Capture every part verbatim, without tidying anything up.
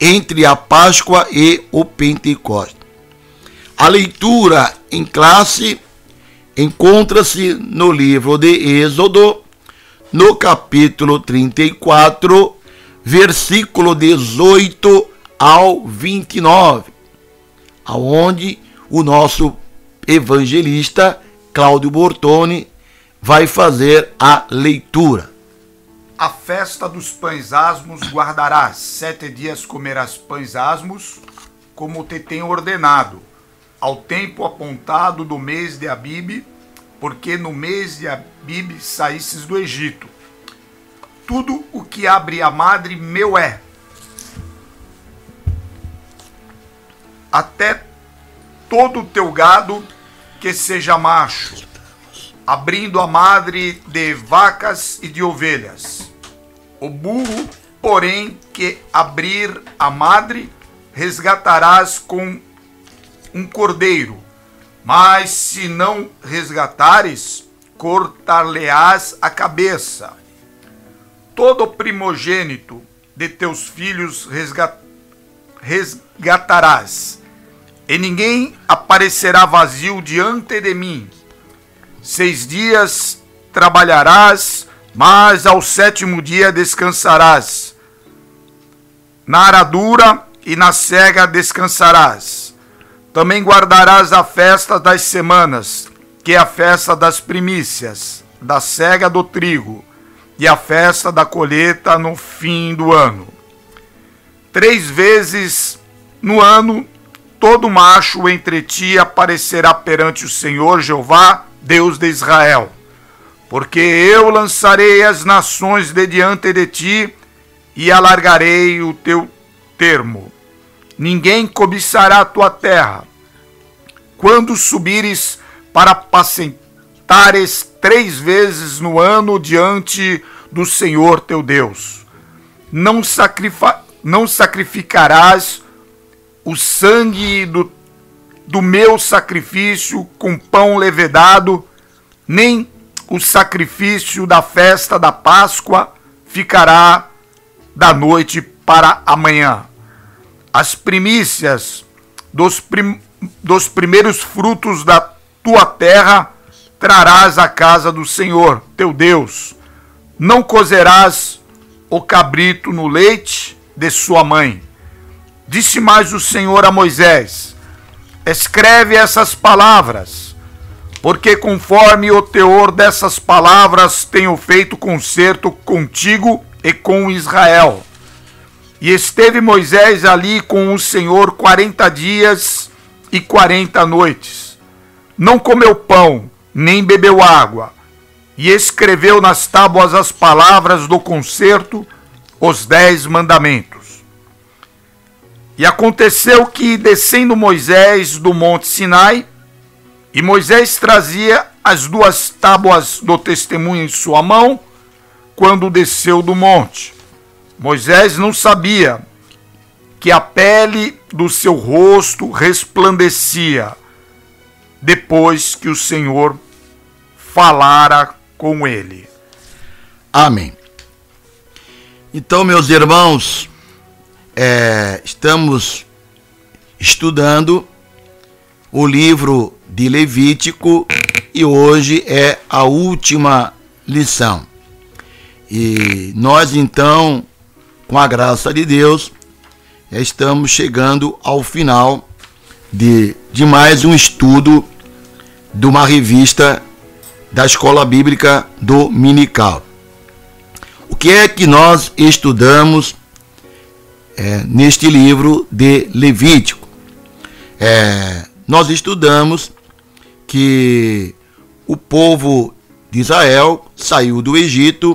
entre a Páscoa e o Pentecostes. A leitura em classe encontra-se no livro de Êxodo, no capítulo trinta e quatro, versículo dezoito ao vinte e nove, aonde o nosso evangelista Cláudio Bortoni vai fazer a leitura. A festa dos pães asmos guardarás, sete dias comerás pães asmos, como te tenho ordenado, ao tempo apontado do mês de Abibe, porque no mês de Abibe saísses do Egito. Tudo o que abre a madre meu é, até todo o teu gado que seja macho, abrindo a madre de vacas e de ovelhas. O burro, porém, que abrir a madre, resgatarás com um cordeiro, mas se não resgatares, cortar-lhe-ás a cabeça. Todo primogênito de teus filhos resgat... resgatarás, e ninguém aparecerá vazio diante de mim. Seis dias trabalharás, mas ao sétimo dia descansarás. Na aradura e na cega descansarás. Também guardarás a festa das semanas, que é a festa das primícias, da cega do trigo, e a festa da colheita no fim do ano. Três vezes no ano, todo macho entre ti aparecerá perante o Senhor Jeová, Deus de Israel. Porque eu lançarei as nações de diante de ti e alargarei o teu termo. Ninguém cobiçará a tua terra. Quando subires para apacentares três vezes no ano diante do Senhor teu Deus, não, sacrifa, não sacrificarás o sangue do, do meu sacrifício com pão levedado, nem o sacrifício da festa da Páscoa ficará da noite para amanhã. As primícias dos, prim, dos primeiros frutos da tua terra trarás à casa do Senhor, teu Deus. Não cozerás o cabrito no leite de sua mãe. Disse mais o Senhor a Moisés: escreve essas palavras, porque conforme o teor dessas palavras tenho feito concerto contigo e com Israel. E esteve Moisés ali com o Senhor quarenta dias e quarenta noites. Não comeu pão, nem bebeu água. E escreveu nas tábuas as palavras do concerto, os dez mandamentos. E aconteceu que, descendo Moisés do monte Sinai, e Moisés trazia as duas tábuas do testemunho em sua mão, quando desceu do monte. Moisés não sabia que a pele do seu rosto resplandecia, depois que o Senhor falara com ele. Amém. Então, meus irmãos, é, estamos estudando o livro de Levítico e hoje é a última lição. E nós, então, com a graça de Deus, estamos chegando ao final de, de mais um estudo de uma revista da Escola Bíblica Dominical. O que é que nós estudamos é, neste livro de Levítico? É, nós estudamos que o povo de Israel saiu do Egito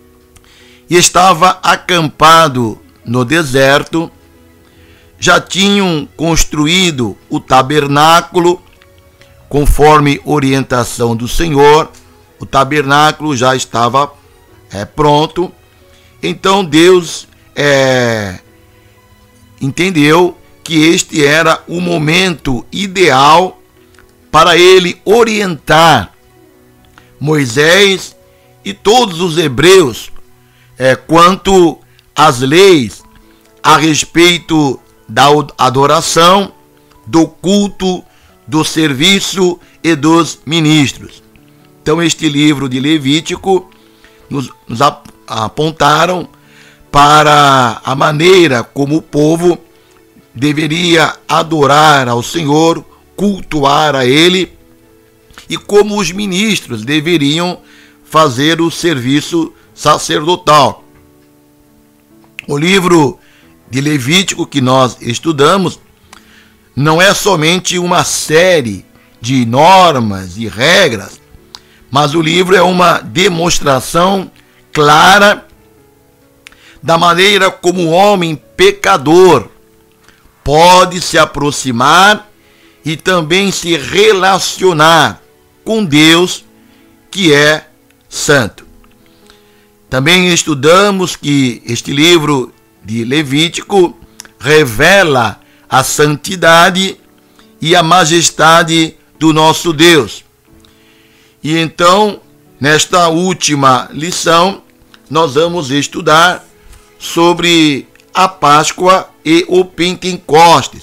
e estava acampado no deserto. Já tinham construído o tabernáculo conforme orientação do Senhor. O tabernáculo já estava é, pronto. Então Deus é, entendeu que este era o momento ideal para ele orientar Moisés e todos os hebreus é, quanto às leis, a respeito da adoração, do culto, do serviço e dos ministros. Então, este livro de Levítico nos, nos apontaram para a maneira como o povo deveria adorar ao Senhor, cultuar a Ele, e como os ministros deveriam fazer o serviço sacerdotal. O livro de Levítico que nós estudamos não é somente uma série de normas e regras, mas o livro é uma demonstração clara da maneira como o homem pecador pode se aproximar e também se relacionar com Deus, que é santo. Também estudamos que este livro de Levítico revela a santidade e a majestade do nosso Deus. E então, nesta última lição, nós vamos estudar sobre a Páscoa e o Pentecostes.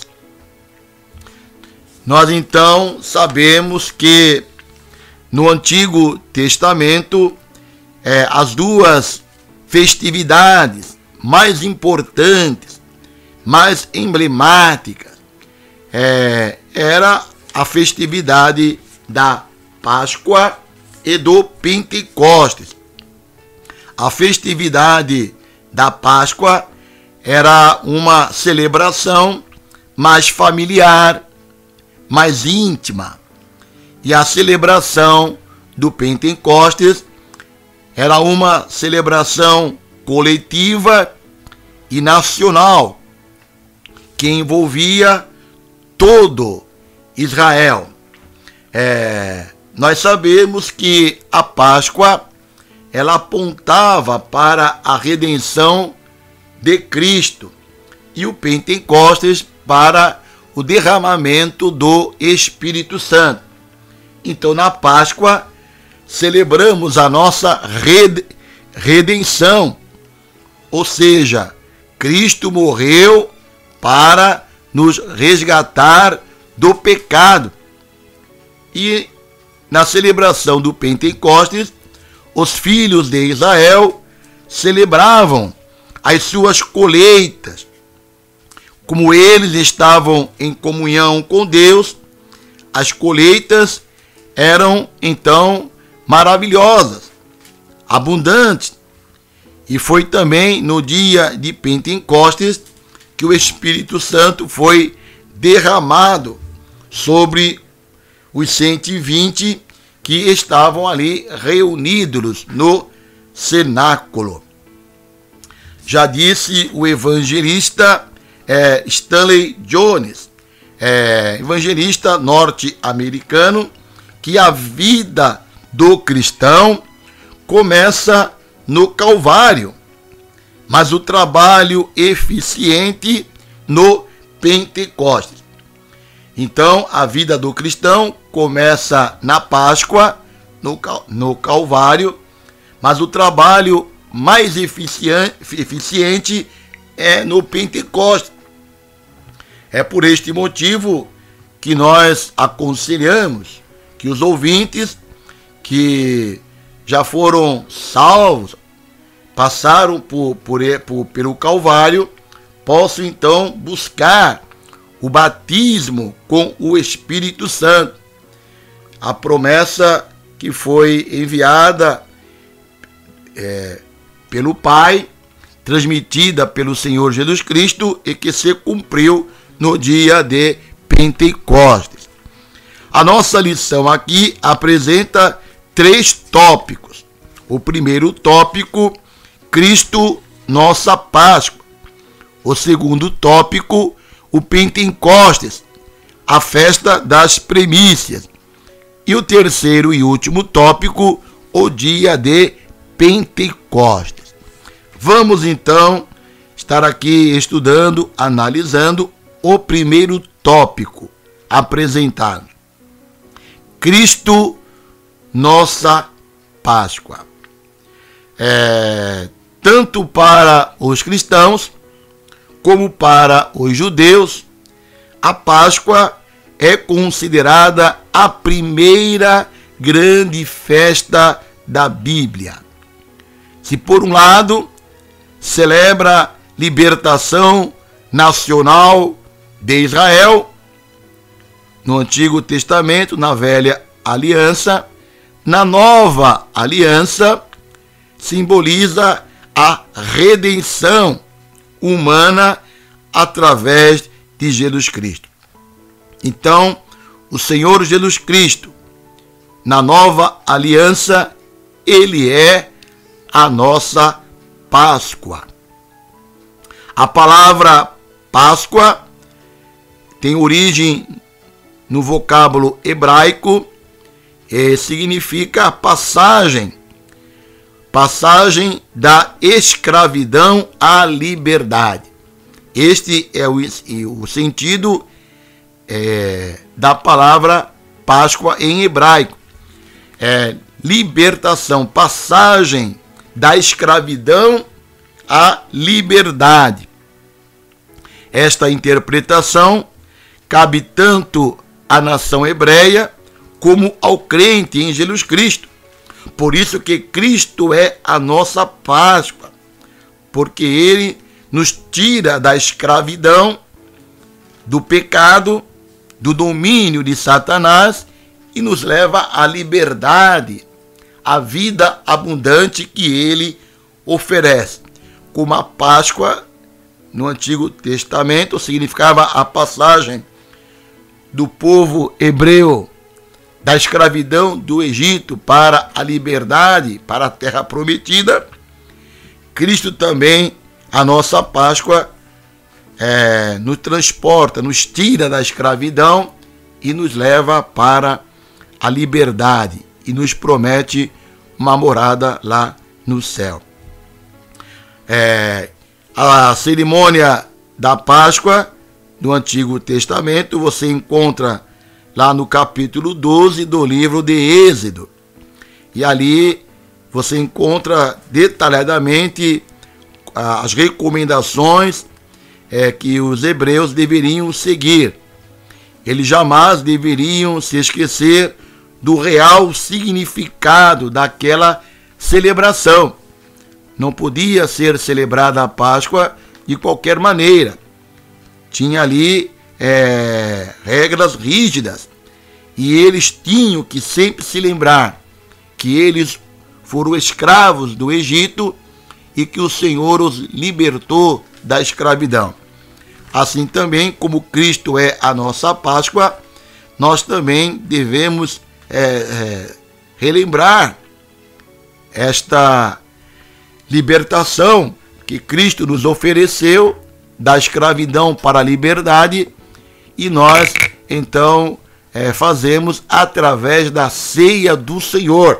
Nós então sabemos que no Antigo Testamento, é, as duas festividades mais importantes, mais emblemáticas, é, era a festividade da Páscoa e do Pentecostes. A festividade da Páscoa era uma celebração mais familiar, mais íntima. E a celebração do Pentecostes era uma celebração coletiva e nacional, que envolvia todo Israel. É, nós sabemos que a Páscoa ela apontava para a redenção de Cristo e o Pentecostes para o derramamento do Espírito Santo. Então, na Páscoa, celebramos a nossa redenção, ou seja, Cristo morreu para nos resgatar do pecado. E na celebração do Pentecostes, os filhos de Israel celebravam as suas colheitas. Como eles estavam em comunhão com Deus, as colheitas eram então maravilhosas, abundantes. E foi também no dia de Pentecostes que o Espírito Santo foi derramado sobre os cento e vinte que estavam ali reunidos no cenáculo. Já disse o evangelista é, Stanley Jones, é, evangelista norte-americano, que a vida do cristão começa no Calvário, mas o trabalho eficiente no Pentecostes. Então, a vida do cristão começa na Páscoa, no, no Calvário, mas o trabalho mais eficiente, eficiente é no Pentecostes. É por este motivo que nós aconselhamos que os ouvintes que já foram salvos, passaram por, por, por, pelo Calvário, possam então buscar o batismo com o Espírito Santo. A promessa que foi enviada é, pelo Pai, transmitida pelo Senhor Jesus Cristo e que se cumpriu no dia de Pentecostes. A nossa lição aqui apresenta três tópicos. O primeiro tópico, Cristo, nossa Páscoa. O segundo tópico, o Pentecostes, a festa das primícias. E o terceiro e último tópico, o dia de Pentecostes. Vamos então estar aqui estudando, analisando o primeiro tópico apresentado. Cristo, nossa Páscoa. É, tanto para os cristãos como para os judeus, a Páscoa é considerada a primeira grande festa da Bíblia. Se por um lado celebra a libertação nacional de Israel, no Antigo Testamento, na Velha Aliança, na Nova Aliança, simboliza a redenção humana através de Jesus Cristo. Então, o Senhor Jesus Cristo, na Nova Aliança, Ele é a nossa Páscoa. A palavra Páscoa tem origem no vocábulo hebraico e significa passagem, passagem da escravidão à liberdade. Este é o, o sentido é, da palavra Páscoa em hebraico. É libertação, passagem da escravidão à liberdade. Esta interpretação cabe tanto à nação hebreia como ao crente em Jesus Cristo. Por isso que Cristo é a nossa Páscoa, porque Ele nos tira da escravidão, do pecado, do domínio de Satanás e nos leva à liberdade, à vida abundante que Ele oferece. Como a Páscoa no Antigo Testamento significava a passagem do povo hebreu da escravidão do Egito para a liberdade, para a terra prometida, Cristo também, a nossa Páscoa, é, nos transporta, nos tira da escravidão e nos leva para a liberdade e nos promete uma morada lá no céu. É, a cerimônia da Páscoa no Antigo Testamento você encontra lá no capítulo doze do livro de Êxodo. E ali você encontra detalhadamente as recomendações é, que os hebreus deveriam seguir. Eles jamais deveriam se esquecer do real significado daquela celebração. Não podia ser celebrada a Páscoa de qualquer maneira. Tinha ali é, regras rígidas. E eles tinham que sempre se lembrar que eles foram escravos do Egito e que o Senhor os libertou da escravidão. Assim também, como Cristo é a nossa Páscoa, nós também devemos é, é, relembrar esta libertação que Cristo nos ofereceu da escravidão para a liberdade, e nós, então, é, fazemos através da ceia do Senhor.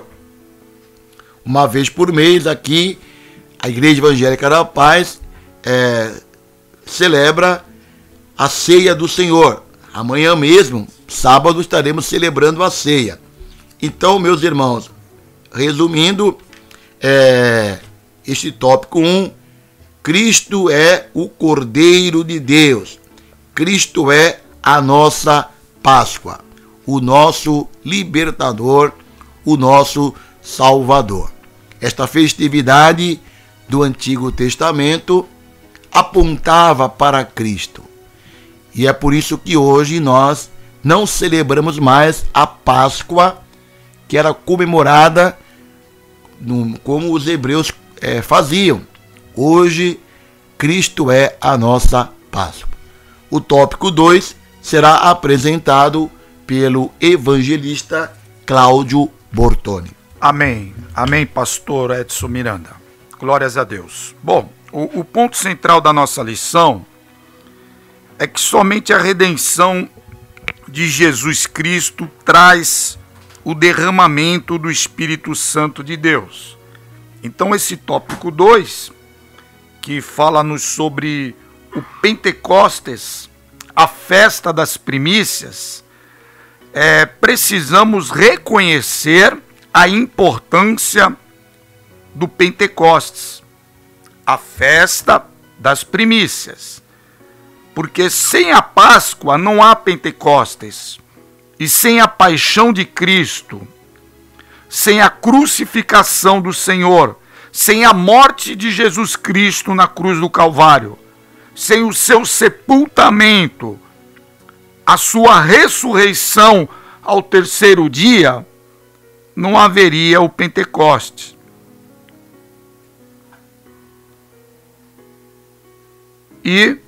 Uma vez por mês, aqui, a Igreja Evangélica da Paz é, celebra a ceia do Senhor. Amanhã mesmo, sábado, estaremos celebrando a ceia. Então, meus irmãos, resumindo, é, este tópico um, Cristo é o Cordeiro de Deus. Cristo é a nossa Páscoa, o nosso libertador, o nosso Salvador. Esta festividade do Antigo Testamento apontava para Cristo. E é por isso que hoje nós não celebramos mais a Páscoa, que era comemorada no, como os hebreus é, faziam. Hoje, Cristo é a nossa Páscoa. O tópico dois será apresentado pelo evangelista Cláudio Bortoni. Amém. Amém, pastor Edson Miranda. Glórias a Deus. Bom, o, o ponto central da nossa lição é que somente a redenção de Jesus Cristo traz o derramamento do Espírito Santo de Deus. Então, esse tópico dois, que fala-nos sobre o Pentecostes, a festa das primícias, é, precisamos reconhecer a importância do Pentecostes, a festa das primícias. porque sem a Páscoa não há Pentecostes, e sem a paixão de Cristo, sem a crucificação do Senhor, sem a morte de Jesus Cristo na cruz do Calvário, sem o seu sepultamento, a sua ressurreição ao terceiro dia, não haveria o Pentecostes. E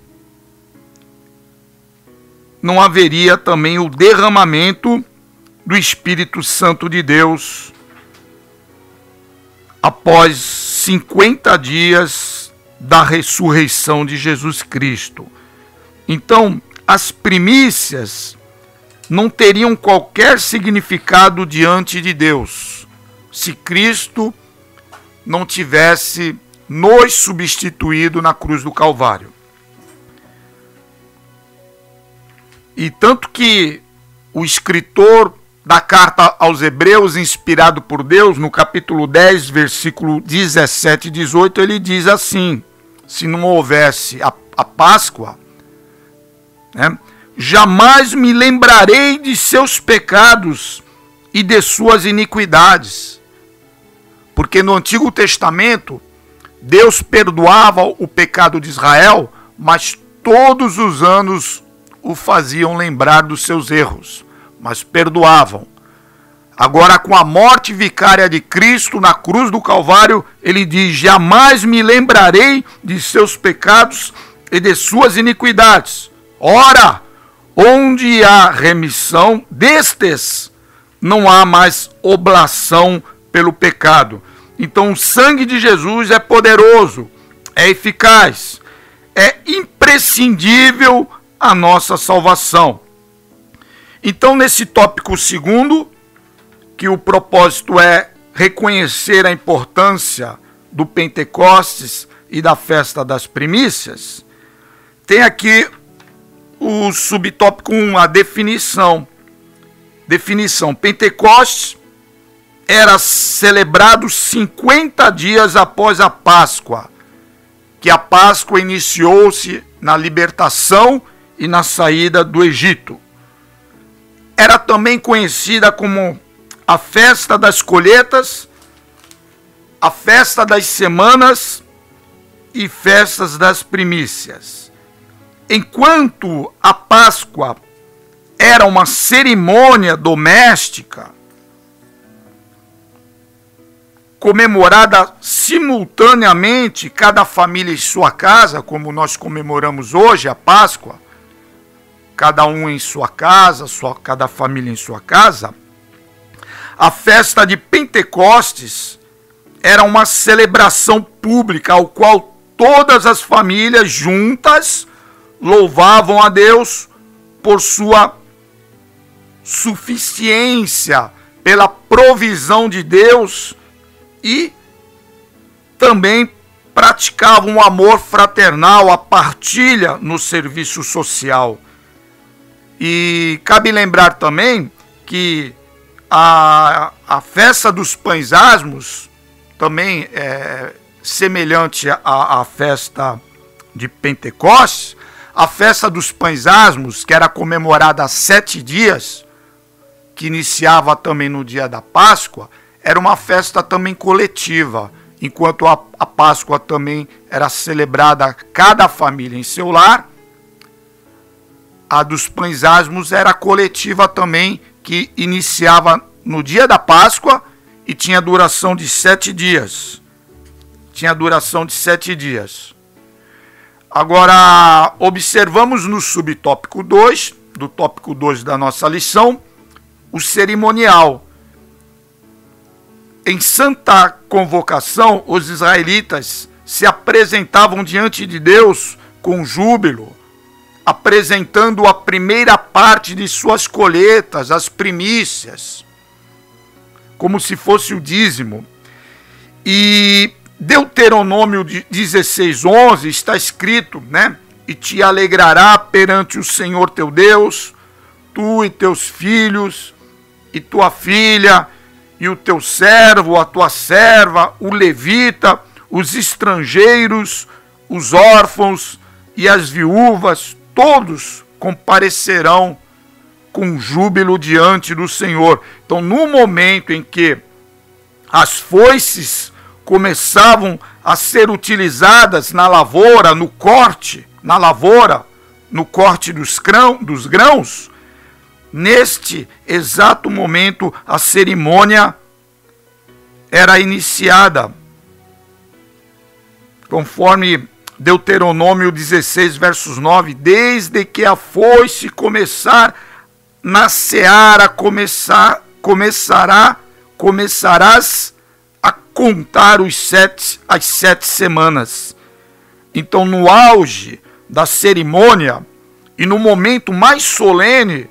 não haveria também o derramamento do Espírito Santo de Deus após cinquenta dias da ressurreição de Jesus Cristo. Então, as primícias não teriam qualquer significado diante de Deus se Cristo não tivesse nos substituído na cruz do Calvário. E tanto que o escritor da carta aos Hebreus, inspirado por Deus, no capítulo dez, versículo dezessete e dezoito, ele diz assim: se não houvesse a, a Páscoa, né, jamais me lembrarei de seus pecados e de suas iniquidades. Porque no Antigo Testamento, Deus perdoava o pecado de Israel, mas todos os anos o faziam lembrar dos seus erros, mas perdoavam. Agora, com a morte vicária de Cristo na cruz do Calvário, ele diz: jamais me lembrarei de seus pecados e de suas iniquidades. Ora, onde há remissão destes, não há mais oblação pelo pecado. Então, o sangue de Jesus é poderoso, é eficaz, é imprescindível a nossa salvação. Então, nesse tópico segundo, que o propósito é reconhecer a importância do Pentecostes e da festa das primícias, tem aqui o subtópico um, a definição. Definição: Pentecostes era celebrado cinquenta dias após a Páscoa, que a Páscoa iniciou-se na libertação e na saída do Egito. Era também conhecida como a festa das colheitas, a festa das semanas e festas das primícias. Enquanto a Páscoa era uma cerimônia doméstica, comemorada simultaneamente, cada família em sua casa, como nós comemoramos hoje a Páscoa, cada um em sua casa, sua, cada família em sua casa, a festa de Pentecostes era uma celebração pública, ao qual todas as famílias juntas louvavam a Deus por sua suficiência, pela provisão de Deus, e também praticavam o amor fraternal, a partilha no serviço social. E cabe lembrar também que a, a festa dos pães asmos, também é semelhante à, à festa de Pentecostes, a festa dos pães asmos, que era comemorada há sete dias, que iniciava também no dia da Páscoa, era uma festa também coletiva, enquanto a, a Páscoa também era celebrada cada família em seu lar. A dos pães asmos era coletiva também, que iniciava no dia da Páscoa e tinha duração de sete dias. Tinha duração de sete dias. Agora, observamos no subtópico dois, do tópico dois da nossa lição, o cerimonial. Em santa convocação, os israelitas se apresentavam diante de Deus com júbilo, apresentando a primeira parte de suas colheitas, as primícias, como se fosse o dízimo. E Deuteronômio dezesseis, onze está escrito, né? E te alegrará perante o Senhor teu Deus, tu e teus filhos, e tua filha, e o teu servo, a tua serva, o levita, os estrangeiros, os órfãos e as viúvas, todos comparecerão com júbilo diante do Senhor. Então, no momento em que as foices começavam a ser utilizadas na lavoura, no corte, na lavoura, no corte dos, grão, dos grãos, neste exato momento a cerimônia era iniciada, conforme Deuteronômio dezesseis, versos nove, desde que a foice começar na seara, começar, começará, começarás a contar os sete, as sete semanas. Então, no auge da cerimônia e no momento mais solene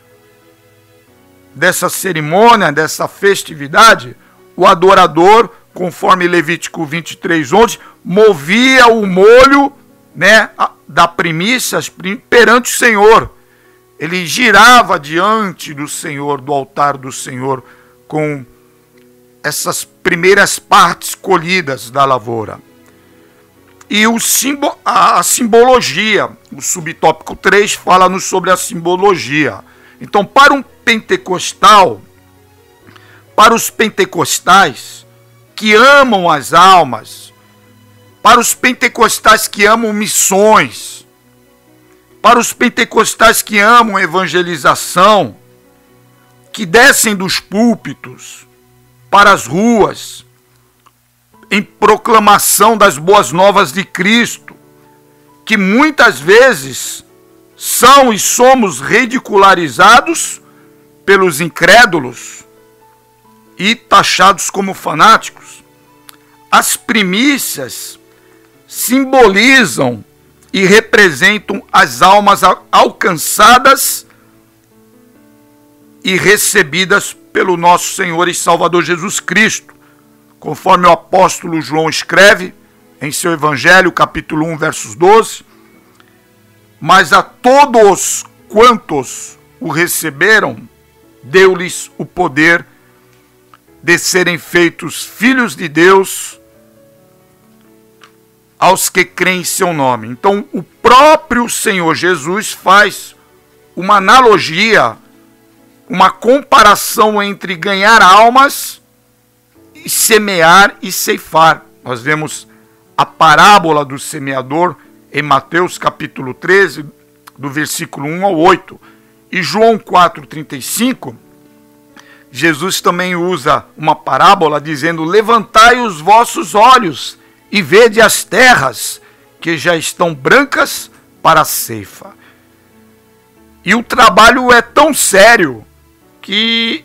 dessa cerimônia, dessa festividade, o adorador, conforme Levítico vinte e três, onze, movia o molho, né, da primícia perante o Senhor. Ele girava diante do Senhor, do altar do Senhor, com essas primeiras partes colhidas da lavoura. E o simbo, a, a simbologia, o subtópico três fala-nos sobre a simbologia. Então, para um pentecostal, para os pentecostais que amam as almas, para os pentecostais que amam missões, para os pentecostais que amam evangelização, que descem dos púlpitos para as ruas, em proclamação das boas novas de Cristo, que muitas vezes são e somos ridicularizados pelos incrédulos e taxados como fanáticos. As primícias simbolizam e representam as almas alcançadas e recebidas pelo nosso Senhor e Salvador Jesus Cristo, conforme o apóstolo João escreve em seu Evangelho, capítulo um, versos doze, mas a todos quantos o receberam, deu-lhes o poder de serem feitos filhos de Deus, aos que creem em seu nome. Então, o próprio Senhor Jesus faz uma analogia, uma comparação entre ganhar almas e semear e ceifar. Nós vemos a parábola do semeador em Mateus capítulo treze, do versículo um ao oito. E João quatro, trinta e cinco, Jesus também usa uma parábola dizendo: levantai os vossos olhos e vede as terras que já estão brancas para a ceifa. E o trabalho é tão sério que,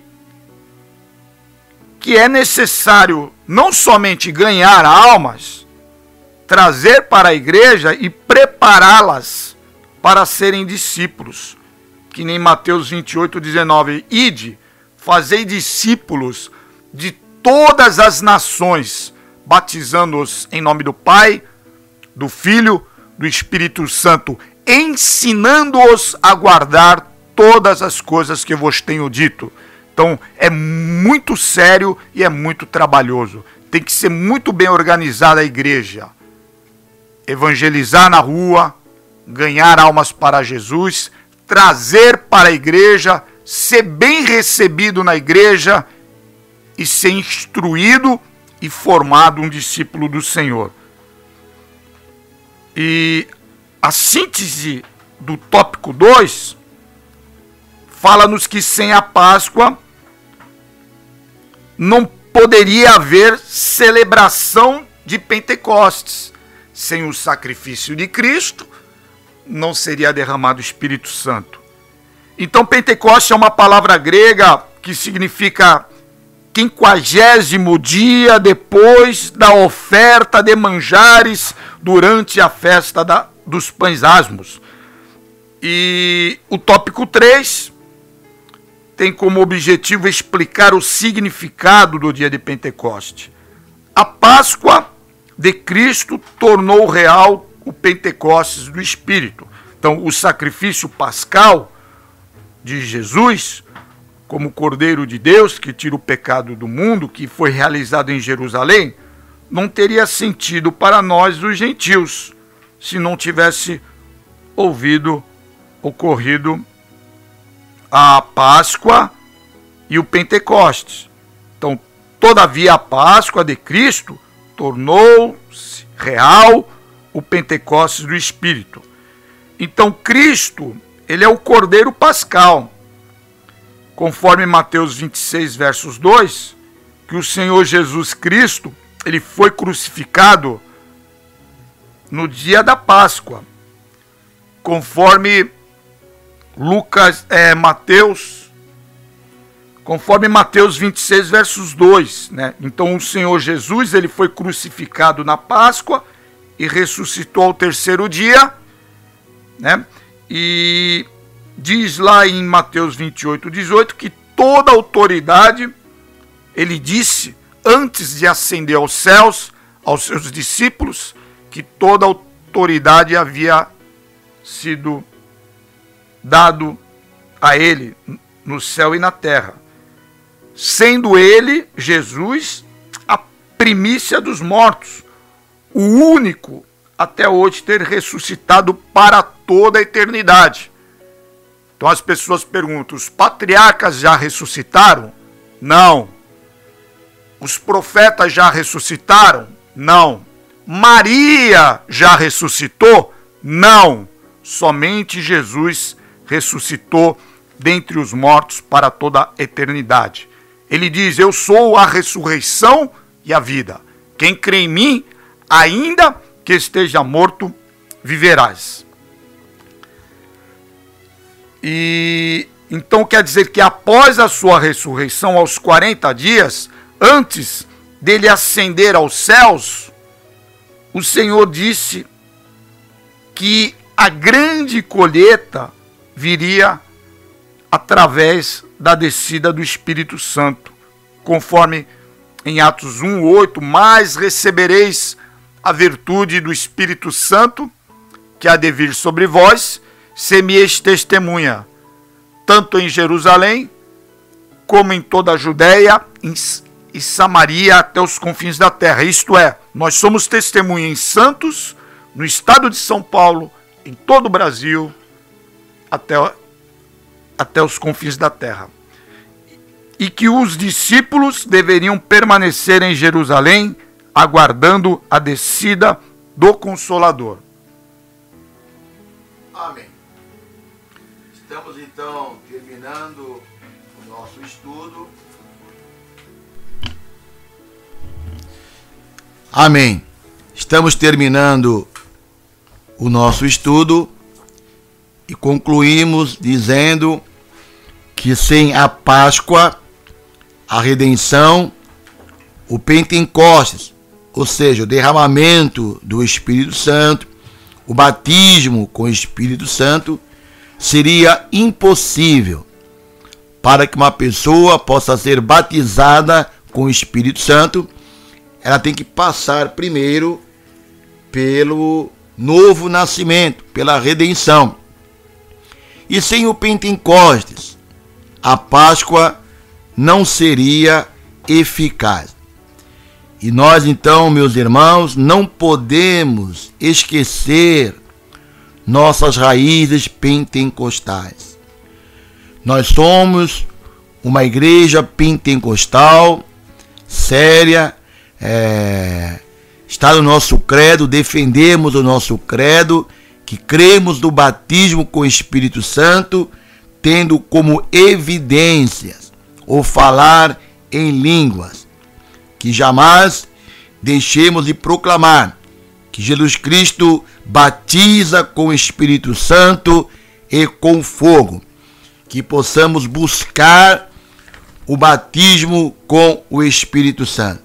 que é necessário não somente ganhar almas, trazer para a igreja e prepará-las para serem discípulos. Que nem Mateus vinte e oito, dezenove, ide, fazei discípulos de todas as nações, batizando-os em nome do Pai, do Filho, do Espírito Santo, ensinando-os a guardar todas as coisas que vos tenho dito. Então, é muito sério e é muito trabalhoso. Tem que ser muito bem organizada a igreja. Evangelizar na rua, ganhar almas para Jesus, trazer para a igreja, ser bem recebido na igreja e ser instruído e formado um discípulo do Senhor. E a síntese do tópico dois fala-nos que sem a Páscoa não poderia haver celebração de Pentecostes. Sem o sacrifício de Cristo, não seria derramado o Espírito Santo. Então, Pentecostes é uma palavra grega que significa quinquagésimo dia depois da oferta de manjares durante a festa da, dos pães asmos. E o tópico três tem como objetivo explicar o significado do dia de Pentecoste. A Páscoa de Cristo tornou real o Pentecostes do Espírito. Então, o sacrifício pascal de Jesus, como Cordeiro de Deus, que tira o pecado do mundo, que foi realizado em Jerusalém, não teria sentido para nós, os gentios, se não tivesse ouvido ocorrido a Páscoa e o Pentecostes. Então, todavia, a Páscoa de Cristo tornou-se real o Pentecostes do Espírito. Então, Cristo, ele é o Cordeiro Pascal, conforme Mateus vinte e seis, versos dois, que o Senhor Jesus Cristo, ele foi crucificado no dia da Páscoa, conforme Lucas, é, Mateus, conforme Mateus vinte e seis, versos dois, né? Então o Senhor Jesus, ele foi crucificado na Páscoa e ressuscitou ao terceiro dia, né? E diz lá em Mateus vinte e oito, dezoito, que toda autoridade, ele disse, antes de ascender aos céus, aos seus discípulos, que toda autoridade havia sido dado a ele no céu e na terra, sendo ele, Jesus, a primícia dos mortos, o único até hoje ter ressuscitado para toda a eternidade. Então as pessoas perguntam, os patriarcas já ressuscitaram? Não. Os profetas já ressuscitaram? Não. Maria já ressuscitou? Não. Somente Jesus ressuscitou dentre os mortos para toda a eternidade. Ele diz, eu sou a ressurreição e a vida. Quem crê em mim, ainda que esteja morto, viverás. E então quer dizer que após a sua ressurreição, aos quarenta dias, antes dele ascender aos céus, o Senhor disse que a grande colheita viria através da descida do Espírito Santo, conforme em Atos um, oito, mas recebereis a virtude do Espírito Santo, que há de vir sobre vós, se me és testemunha, tanto em Jerusalém, como em toda a Judéia e Samaria, até os confins da terra. Isto é, nós somos testemunha em Santos, no estado de São Paulo, em todo o Brasil, até, até os confins da terra. E que os discípulos deveriam permanecer em Jerusalém, aguardando a descida do Consolador. Amém. Estamos então terminando o nosso estudo. Amém. Estamos terminando o nosso estudo e concluímos dizendo que sem a Páscoa, a redenção, o Pentecostes, ou seja, o derramamento do Espírito Santo, o batismo com o Espírito Santo, seria impossível. Para que uma pessoa possa ser batizada com o Espírito Santo, ela tem que passar primeiro pelo novo nascimento, pela redenção. E sem o Pentecostes, a Páscoa não seria eficaz. E nós então, meus irmãos, não podemos esquecer nossas raízes pentecostais. Nós somos uma igreja pentecostal, séria, é, está no nosso credo, defendemos o nosso credo, que cremos no batismo com o Espírito Santo, tendo como evidências o falar em línguas, que jamais deixemos de proclamar que Jesus Cristo batiza com o Espírito Santo e com fogo, que possamos buscar o batismo com o Espírito Santo.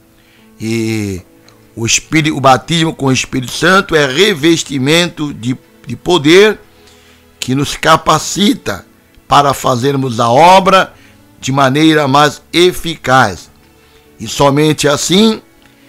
E o, Espírito, o batismo com o Espírito Santo é revestimento de, de poder que nos capacita para fazermos a obra de maneira mais eficaz. E somente assim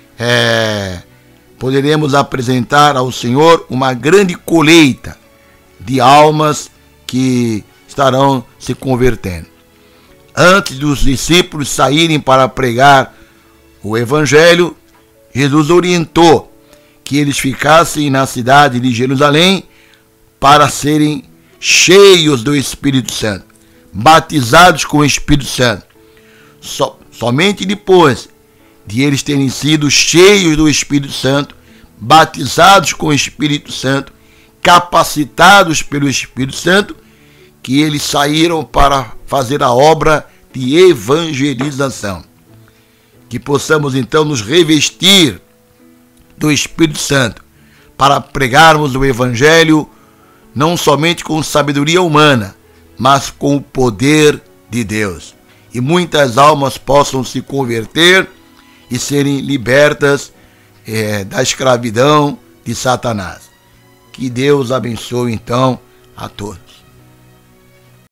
é, poderemos apresentar ao Senhor uma grande colheita de almas que estarão se convertendo. Antes dos discípulos saírem para pregar o Evangelho, Jesus orientou que eles ficassem na cidade de Jerusalém para serem cheios do Espírito Santo, batizados com o Espírito Santo. So, somente depois de eles terem sido cheios do Espírito Santo, batizados com o Espírito Santo, capacitados pelo Espírito Santo, que eles saíram para fazer a obra de evangelização. Que possamos então nos revestir do Espírito Santo para pregarmos o Evangelho não somente com sabedoria humana, mas com o poder de Deus. E muitas almas possam se converter e serem libertas é, da escravidão de Satanás. Que Deus abençoe então a todos.